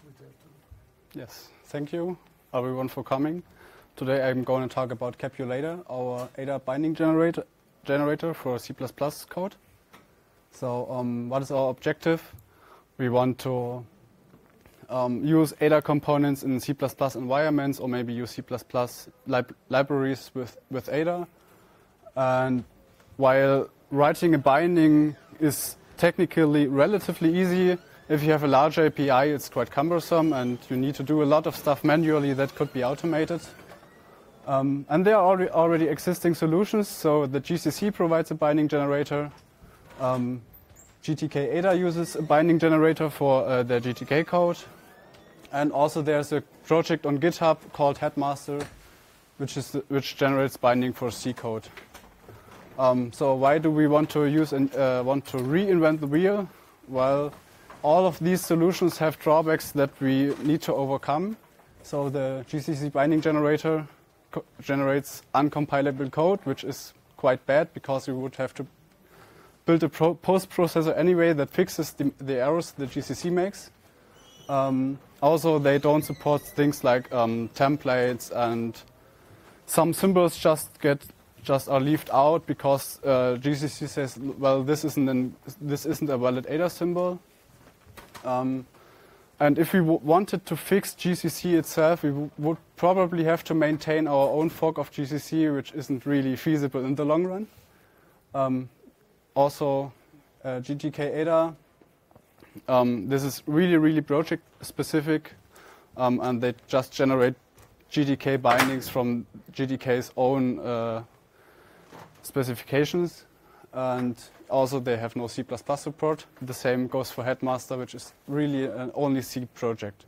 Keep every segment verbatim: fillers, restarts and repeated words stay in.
Yes, thank you everyone for coming. Today I'm going to talk about Capulator, our A D A binding generator, generator for C plus plus code. So um, what is our objective? We want to um, use A D A components in C plus plus environments, or maybe use C plus plus lib libraries with, with A D A. And while writing a binding is technically relatively easy, if you have a large A P I, it's quite cumbersome and you need to do a lot of stuff manually that could be automated. Um, and there are already, already existing solutions. So the G C C provides a binding generator. Um, G T K A D A uses a binding generator for uh, their G T K code. And also there's a project on GitHub called Headmaster, which, is the, which generates binding for C code. Um, so why do we want to use and uh, want to reinvent the wheel? Well, all of these solutions have drawbacks that we need to overcome. So the G C C binding generator co generates uncompilable code, which is quite bad because we would have to build a pro post processor anyway that fixes the, the errors the G C C makes. Um, also, they don't support things like um, templates, and some symbols just get just are left out because uh, G C C says, well, this isn't an, this isn't a valid A D A symbol. Um, and if we w wanted to fix G C C itself, we w would probably have to maintain our own fork of G C C, which isn't really feasible in the long run. Um, also, uh, G T K A D A, um, this is really, really project specific, um, and they just generate G T K bindings from G T K's own uh, specifications. And also they have no C plus plus support. The same goes for Headmaster, which is really an only C project.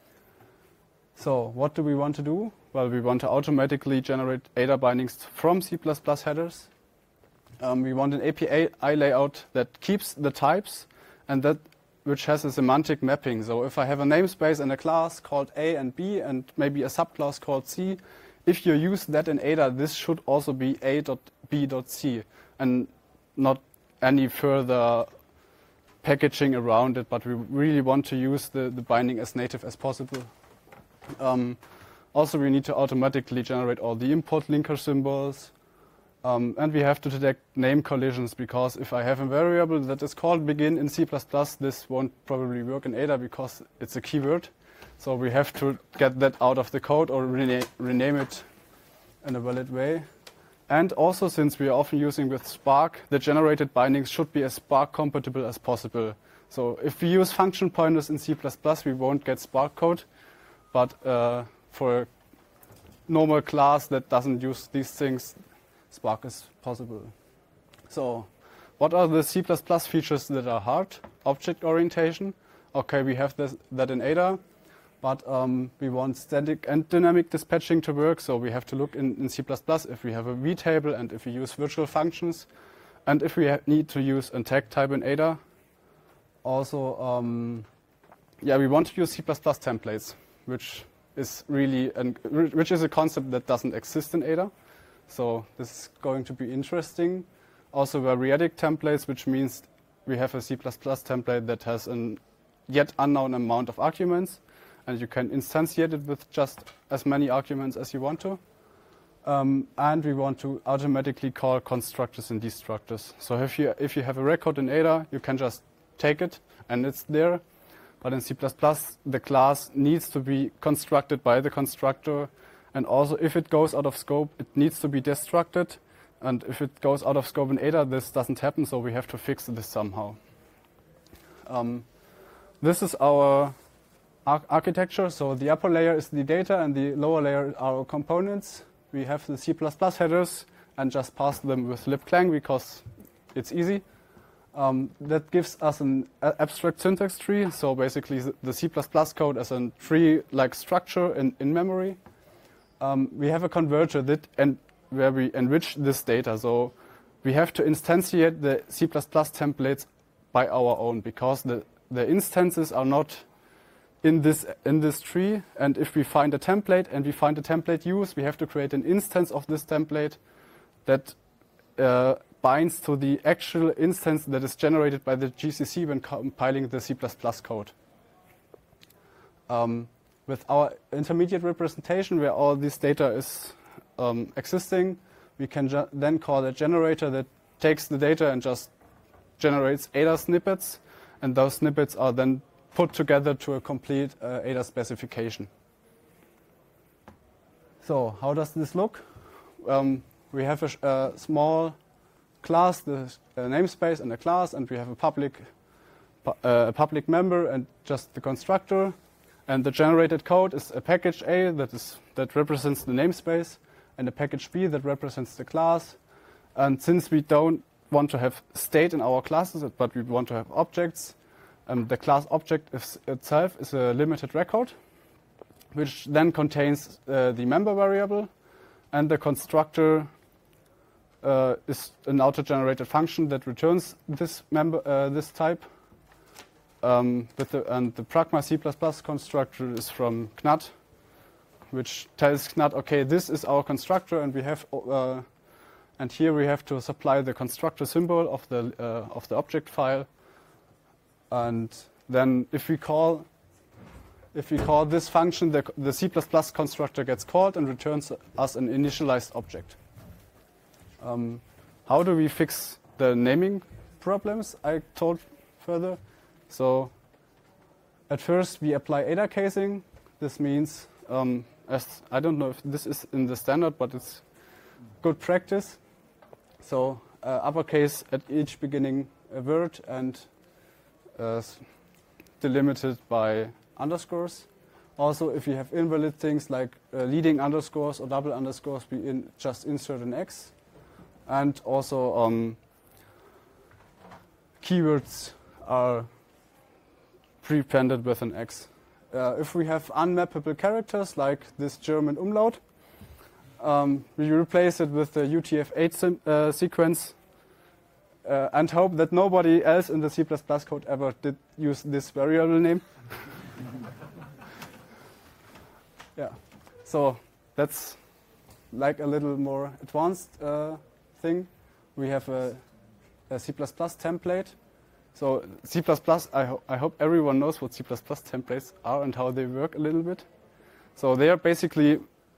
So what do we want to do? Well, we want to automatically generate A D A bindings from C plus plus headers. Um, we want an A P I layout that keeps the types and that which has a semantic mapping. So if I have a namespace and a class called A and B and maybe a subclass called C, if you use that in A D A, this should also be A dot B dot C. And not any further packaging around it, but we really want to use the, the binding as native as possible. Um, also, we need to automatically generate all the import linker symbols. Um, and we have to detect name collisions, because if I have a variable that is called begin in C plus plus, this won't probably work in A D A because it's a keyword. So we have to get that out of the code or rena rename it in a valid way. And also, since we are often using with Spark, the generated bindings should be as Spark compatible as possible. So if we use function pointers in C plus plus, we won't get Spark code. But uh, for a normal class that doesn't use these things, Spark is possible. So what are the C plus plus features that are hard? Object orientation. OK, we have this, that in A D A. But um, we want static and dynamic dispatching to work, so we have to look in, in C plus plus if we have a vtable and if we use virtual functions, and if we need to use a tag type in A D A. Also, um, yeah, we want to use C plus plus templates, which is really an, which is a concept that doesn't exist in A D A. So this is going to be interesting. Also, variadic templates, which means we have a C plus plus template that has a yet unknown amount of arguments. And you can instantiate it with just as many arguments as you want to. Um, and we want to automatically call constructors and destructors. So if you, if you have a record in A D A, you can just take it and it's there. But in C plus plus, the class needs to be constructed by the constructor. And also, if it goes out of scope, it needs to be destructed. And if it goes out of scope in A D A, this doesn't happen, so we have to fix this somehow. Um, this is our architecture. So the upper layer is the data and the lower layer are our components. We have the C plus plus headers and just pass them with libclang because it's easy. Um, that gives us an abstract syntax tree. So basically the C plus plus code as a tree-like structure in, in memory. Um, we have a converter that and where we enrich this data. So we have to instantiate the C plus plus templates by our own because the, the instances are not in this in this tree, and if we find a template and we find a template use, we have to create an instance of this template that uh, binds to the actual instance that is generated by the G C C when compiling the C plus plus code. Um, with our intermediate representation, where all this data is um, existing, we can then call a generator that takes the data and just generates A D A snippets, and those snippets are then put together to a complete uh, A D A specification. So how does this look? Um, we have a, a small class, the uh, namespace and a class, and we have a public, pu uh, a public member and just the constructor. And the generated code is a package A that is that represents the namespace, and a package B that represents the class. And since we don't want to have state in our classes, but we want to have objects, um, the class object is itself is a limited record, which then contains uh, the member variable, and the constructor uh, is an auto-generated function that returns this member uh, this type. Um, with the, and the Pragma C plus plus constructor is from C N U D, which tells C N U D, okay, this is our constructor, and we have, uh, and here we have to supply the constructor symbol of the uh, of the object file. And then, if we call, if we call this function, the the C plus plus constructor gets called and returns us an initialized object. Um, how do we fix the naming problems I told further? So at first we apply A D A casing. This means, um, as I don't know if this is in the standard, but it's good practice. So uh, uppercase at each beginning a word and uh, delimited by underscores. Also, if you have invalid things like uh, leading underscores or double underscores, we in just insert an X. And also um, keywords are prepended with an X. Uh, if we have unmappable characters like this German umlaut, um, we replace it with the U T F eight uh, sequence uh, and hope that nobody else in the C plus plus code ever did use this variable name. Yeah, so that's like a little more advanced uh, thing. We have a, a C plus plus template. So C plus plus, I, ho I hope everyone knows what C plus plus templates are and how they work a little bit. So they are basically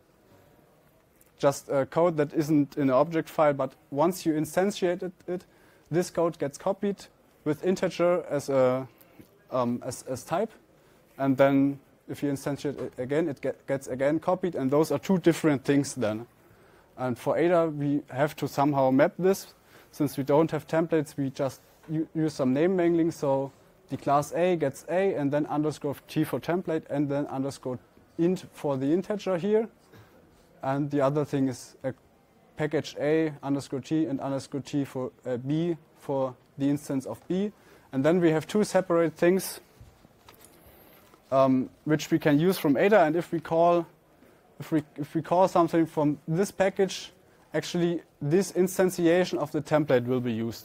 just a code that isn't in an object file, but once you instantiate it, it this code gets copied with integer as a um, as, as type, and then if you instantiate it again, it get, gets again copied, and those are two different things then. And for A D A, we have to somehow map this. Since we don't have templates, we just use some name mangling, so the class A gets A and then underscore T for template and then underscore int for the integer here. And the other thing is a package A underscore T and underscore T for uh, B for the instance of B. And then we have two separate things um, which we can use from A D A. And if we call, if we, if we call something from this package, actually this instantiation of the template will be used.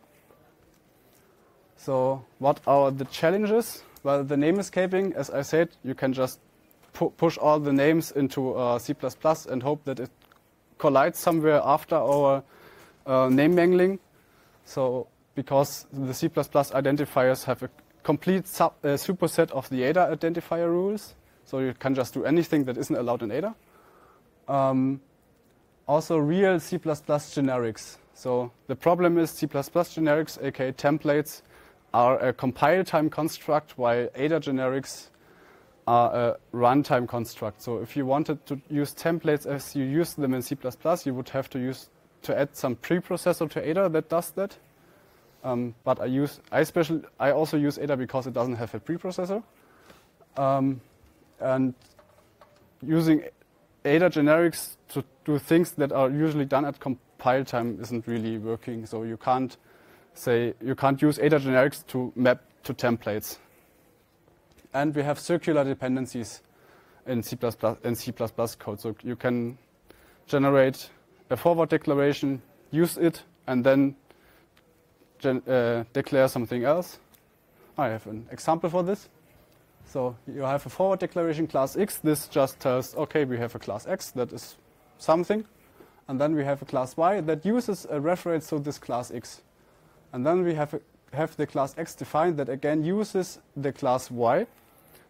So what are the challenges? Well, the name escaping, as I said, you can just pu push all the names into uh, C plus plus and hope that it collides somewhere after our uh, name mangling. So because the C plus plus identifiers have a complete sub, uh, superset of the A D A identifier rules, so you can just do anything that isn't allowed in A D A. Um, also real C plus plus generics. So the problem is C plus plus generics, aka templates, are a compile time construct, while A D A generics are a runtime construct. So if you wanted to use templates as you use them in C plus plus, you would have to use to add some preprocessor to A D A that does that. Um, but I use I special I also use A D A because it doesn't have a preprocessor. Um, and using A D A generics to do things that are usually done at compile time isn't really working. So you can't say you can't use A D A generics to map to templates. And we have circular dependencies in C plus plus in C plus plus code. So you can generate a forward declaration, use it, and then gen uh, declare something else. I have an example for this. So you have a forward declaration class X. This just tells, okay, we have a class X that is something. And then we have a class Y that uses a reference to this class X. And then we have, a, have the class X defined that again uses the class Y.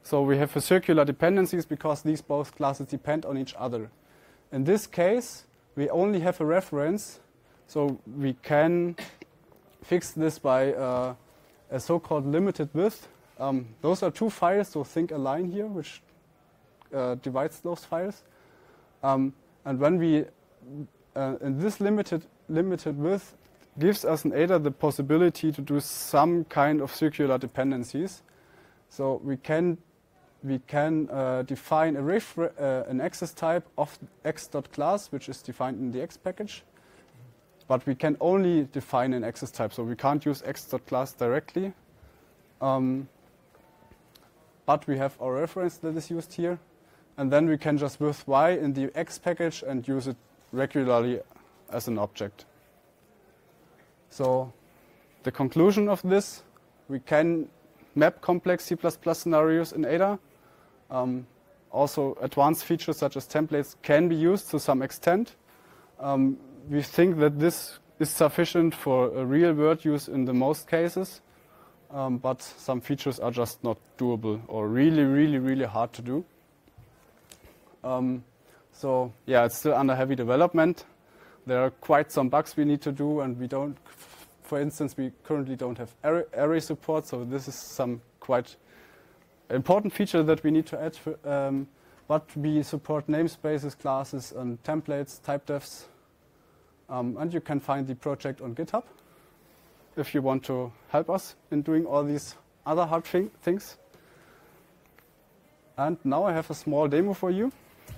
So we have a circular dependencies because these both classes depend on each other. In this case, we only have a reference, so we can fix this by uh, a so-called limited width. Um, those are two files, so think a line here, which uh, divides those files. Um, and when we, uh, in this limited limited width, gives us in Ada the possibility to do some kind of circular dependencies. So we can we can uh, define a ref uh, an access type of x.class, which is defined in the X package. But we can only define an access type, so we can't use x.class directly. Um, but we have our reference that is used here. And then we can just with y in the X package and use it regularly as an object. So the conclusion of this, we can map complex C plus plus scenarios in Ada. Um, also, advanced features such as templates can be used to some extent. Um, we think that this is sufficient for a real-world use in the most cases, um, but some features are just not doable or really, really, really hard to do. Um, so yeah, it's still under heavy development. There are quite some bugs we need to do, and we don't, for instance, we currently don't have array, array support, so this is some quite important feature that we need to add. For, um, but we support namespaces, classes, and templates, type defs, um, and you can find the project on GitHub if you want to help us in doing all these other hard thing, things. And now I have a small demo for you.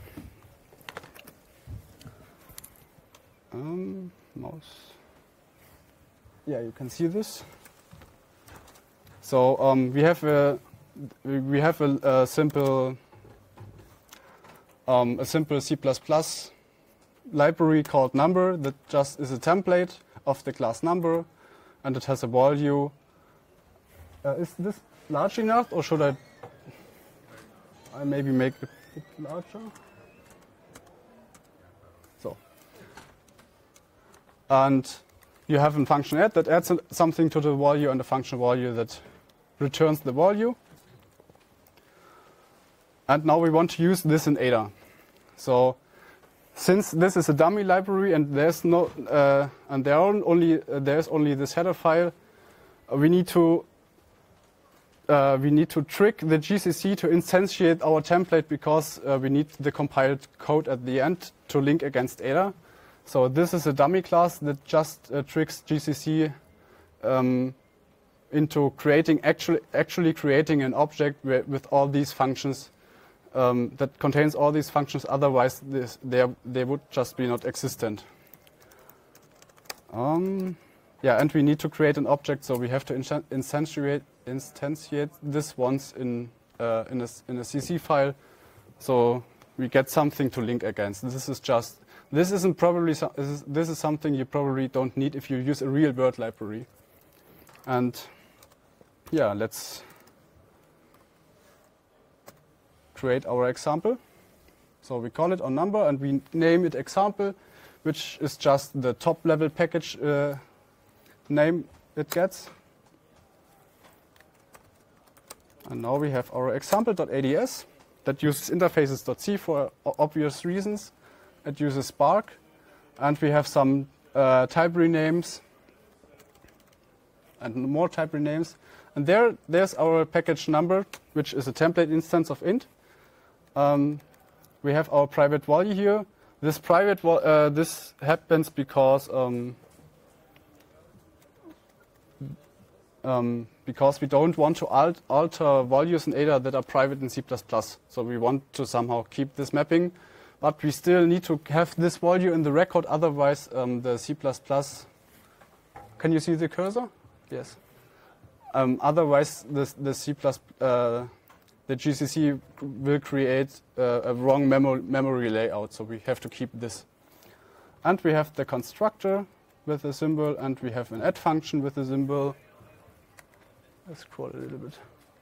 Um, mouse. Yeah, you can see this. So um, we have a we have a, a simple um, a simple C plus plus library called number that just is a template of the class number, and it has a value. Uh, is this large enough, or should I? I maybe make it a bit larger. So. And you have a function add that adds something to the value and a function value that returns the value. And now we want to use this in Ada. So since this is a dummy library and there's no uh, and there are only uh, there's only this header file, uh, we need to uh, we need to trick the G C C to instantiate our template because uh, we need the compiled code at the end to link against Ada. So this is a dummy class that just uh, tricks G C C um, into creating actually actually creating an object with all these functions um, that contains all these functions. Otherwise, this, they they would just be not existent. Um, yeah, and we need to create an object, so we have to instantiate instantiate this once in uh, in a in a C C file, so we get something to link against. This is just. This isn't probably so, this, is, this is something you probably don't need if you use a real world library. And yeah, let's create our example. So we call it on number and we name it example, which is just the top level package uh, name it gets. And now we have our example.ads that uses interfaces.c for obvious reasons. It uses Spark, and we have some uh, type renames and more type renames. And there, there's our package number, which is a template instance of int. Um, we have our private value here. This private uh, this happens because um, um, because we don't want to alt alter values in Ada that are private in C plus plus. So we want to somehow keep this mapping. But we still need to have this value in the record, otherwise um, the C plus plus, can you see the cursor? Yes. Um, otherwise the, the C plus, uh, the G C C will create uh, a wrong memo memory layout, so we have to keep this. And we have the constructor with a symbol, and we have an add function with a symbol. Let's scroll a little bit.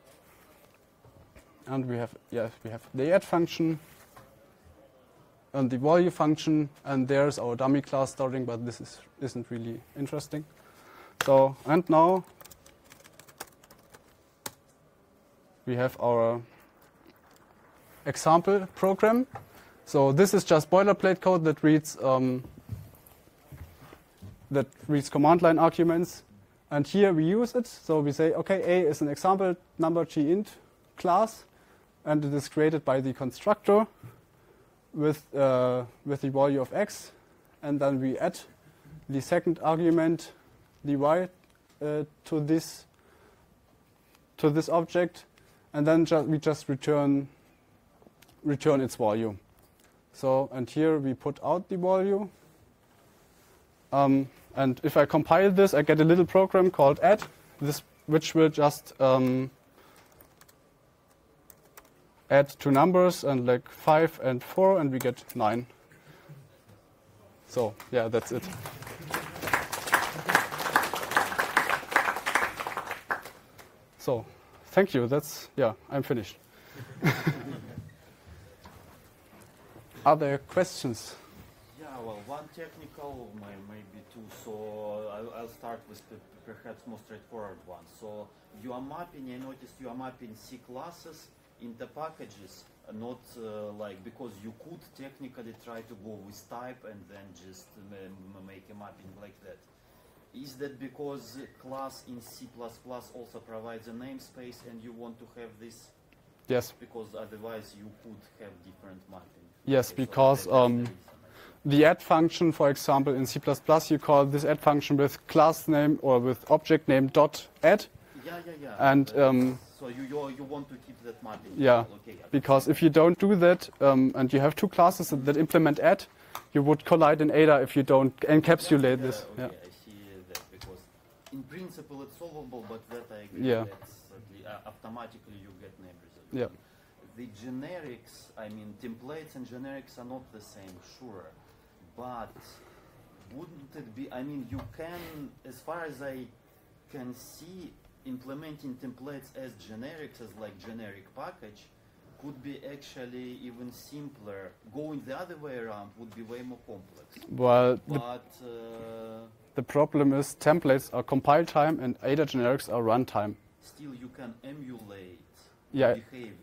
And we have, yeah, we have the add function. And the value function, and there's our dummy class starting, but this is, isn't really interesting. So, and now we have our example program. So this is just boilerplate code that reads um, that reads command line arguments, and here we use it. So we say, okay, A is an example number G_int class, and it is created by the constructor with uh, with the value of x, and then we add the second argument, the y, uh, to this to this object, and then ju we just return return its value. So, and here we put out the value. Um, and if I compile this, I get a little program called add, this which will just um, add two numbers, and like five and four, and we get nine. So yeah, that's it. So thank you. That's yeah, I'm finished. Are there questions? Yeah, well, one technical, may- maybe two. So I'll, I'll start with the perhaps more straightforward one. So you are mapping, I noticed you are mapping C classes into packages, uh, not uh, like, because you could technically try to go with type and then just um, make a mapping like that. Is that because class in C plus plus also provides a namespace and you want to have this? Yes. Because otherwise you could have different mapping. Yes, Okay, so because that- that's the um, reason. the add function, for example, in C plus plus, you call this add function with class name or with object name dot add. Yeah, yeah, yeah. And, That's- um, so you you you want to keep that mapping? Yeah, Okay. I because if you don't do that, um, and you have two classes that, that implement add, you would collide in Ada if you don't encapsulate yeah, this. Okay, Yeah. I see that because in principle it's solvable, but that I agree. Yeah. That's at le- uh, automatically you get name result. Yeah. The generics, I mean, templates and generics are not the same, sure, but wouldn't it be? I mean, you can, as far as I can see, implementing templates as generics, as like generic package, could be actually even simpler. Going the other way around would be way more complex. Well, the, But uh, the problem is templates are compile time and Ada generics are runtime. still, you can emulate Yeah. behavior.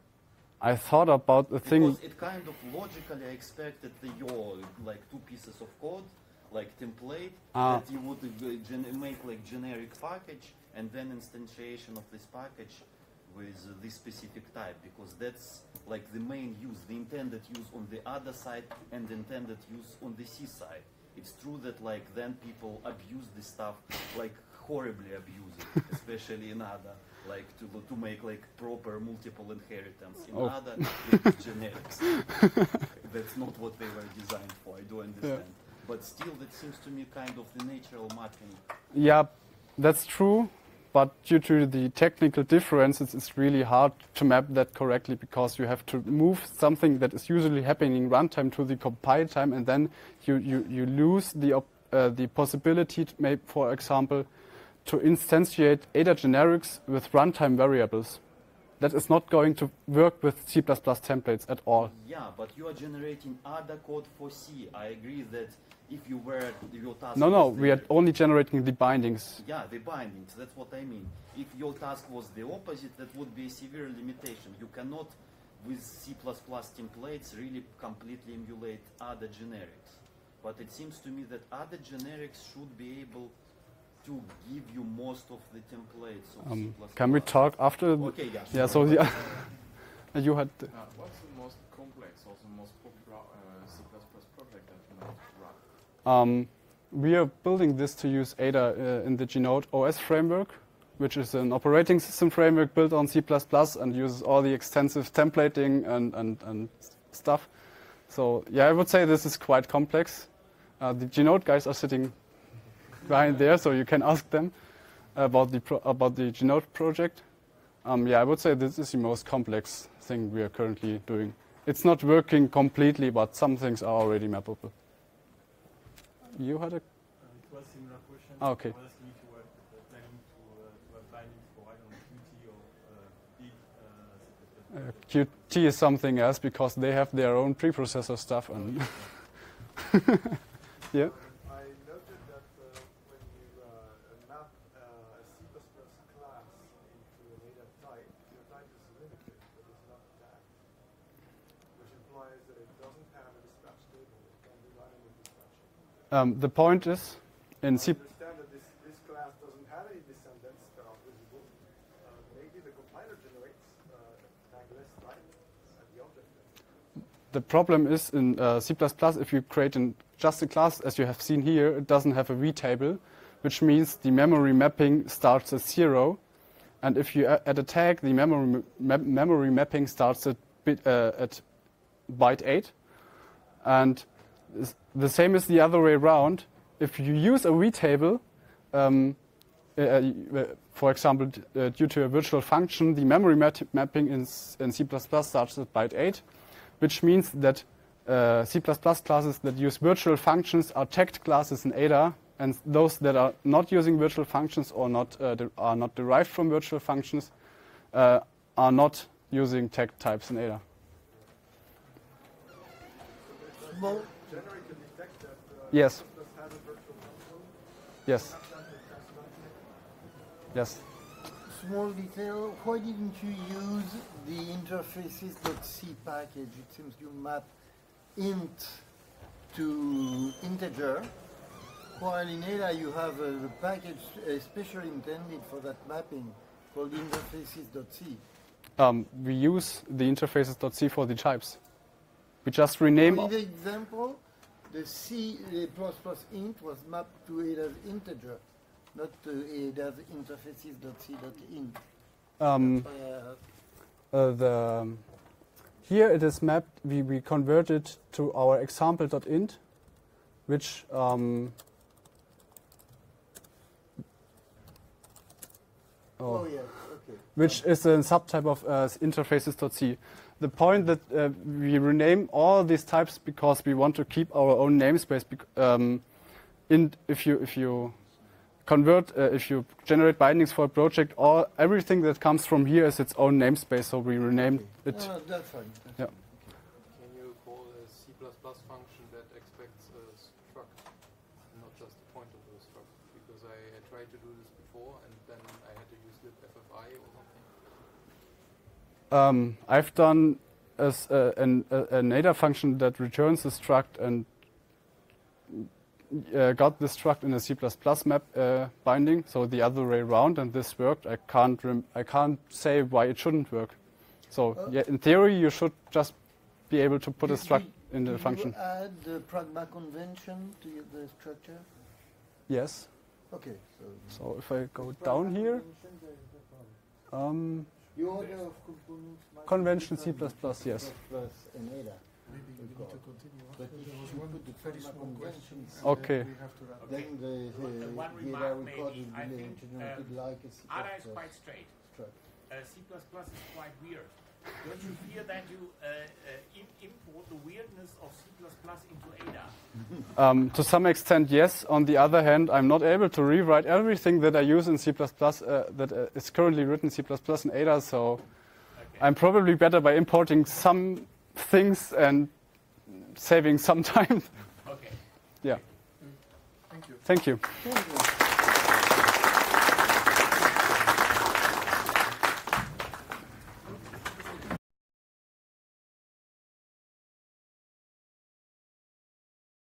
I thought about the thing. Because it kind of logically I expected the your like two pieces of code, like template, Ah. that you would uh, gen- make like generic package and then instantiation of this package with uh, this specific type, because that's like the main use, the intended use on the other side and the intended use on the C side. It's true that like then people abuse this stuff, like horribly abuse it, especially in A D A. Like to to make like proper multiple inheritance in Oh. A D A with generics. That's not what they were designed for. I do understand, but still, that seems to me kind of the natural mapping. Yeah, that's true. But due to the technical differences, it's really hard to map that correctly because you have to move something that is usually happening runtime to the compile time, and then you, you, you lose the, op uh, the possibility, to make, for example, to instantiate Ada generics with runtime variables. That is not going to work with C plus plus templates at all. Yeah, but you are generating A D A code for C. I agree that if you were your task. No, no, was we the- are only generating the bindings. Yeah, the bindings, that's what I mean. If your task was the opposite, that would be a severe limitation. You cannot, with C plus plus templates, really completely emulate other generics. But it seems to me that other generics should be able to give you most of the templates of C Um, plus plus. can we talk after? the- Okay, yeah. Yeah, sure. so yeah. you had. The, Uh, what's the most complex or the most popular uh, C plus plus project that you might run? Um, we are building this to use Ada uh, in the Gnode O S framework, which is an operating system framework built on C plus plus and uses all the extensive templating and, and, and stuff. So yeah, I would say this is quite complex. Uh, the Gnode guys are sitting behind there, so you can ask them about the pro about the Gnode project. Um, yeah, I would say this is the most complex thing we are currently doing. It's not working completely, but some things are already mappable. You had a Uh, It was a similar question. Ah, okay. I was asking if you were uh, planning to uh, to have bindings for, I don't know, Qt or uh, big uh, C plus plus. uh, Qt is something else because they have their own preprocessor stuff and yeah. I noted that uh, when you uh, map uh, a C plus plus class into an Ada type, your type is limited, but it's not tagged. implies that it doesn't have a dispatch table. It can be running with dispatch. Um, the point is, in C. I understand that this, this class doesn't have any descendants that are visible. Uh, maybe the compiler generates uh, tagless line at the object level. The problem is in uh, C plus plus, if you create an, just a class, as you have seen here, it doesn't have a vtable, which means the memory mapping starts at zero. And if you add a tag, the memory, ma memory mapping starts at, bit, uh, at byte eight. And the same is the other way around. If you use a vtable, um, uh, for example, uh, due to a virtual function, the memory mat mapping in, in C plus plus starts at byte eight, which means that uh, C plus plus classes that use virtual functions are tagged classes in Ada, and those that are not using virtual functions or not uh, are not derived from virtual functions uh, are not using tagged types in Ada. Small generate to detect that uh, Yes. plus has a virtual function. Yes. Have that in translation. Yes. Small detail, why didn't you use the interfaces.c package? It seems you map int to integer, while in Ada you have a, a package especially intended for that mapping called interfaces.c. Um, we use the interfaces.c for the types. We just rename. In the example, the C the plus plus int was mapped to Ada's integer, not to Ada's interfaces.c.int. Um, Uh, uh, the um, here it is mapped. We we convert it to our example.int, which um, oh, oh, yes, okay. which is a subtype of uh, interfaces.c. The point that uh, we rename all these types because we want to keep our own namespace. Um, in if you if you convert uh, if you generate bindings for a project, all everything that comes from here is its own namespace. So we renamed it. No, no, that's fine. That's Yeah. fine. Can you call a C plus plus function that expects a struct, and not just the point of the struct? Because I, I tried to do this before, and then I had to use libffi or something. Um, I've done as uh, an, a, an Ada function that returns a struct and uh, got the struct in a C plus plus map uh, binding, so the other way around, and this worked. I can't rem I can't say why it shouldn't work. So Uh, yeah, in theory, you should just be able to put a Did struct you- in the did function. you add the pragma convention to your- the structure? Yes. Okay, so So if I go the down pragma here, convention, there is no problem. um, The order of components might Convention be C++, different, yes. C plus plus and Ada. Maybe we need to continue. But if There was you one put the very pragma small question. conventions, and Okay. then we have to wrap up. then the, the, Uh, one the remark Ada record maybe, will I be think, generated um, like a C plus Ada is plus quite straight. struct. Uh, C plus plus is quite weird. Don't you fear that you uh, uh, im import the weirdness of C plus plus into Ada? Um, to some extent, yes. On the other hand, I'm not able to rewrite everything that I use in C plus plus uh, that uh, is currently written in C plus plus in Ada, so Okay. I'm probably better by importing some things and saving some time. Okay. Yeah. Thank you. Thank you. Thank you.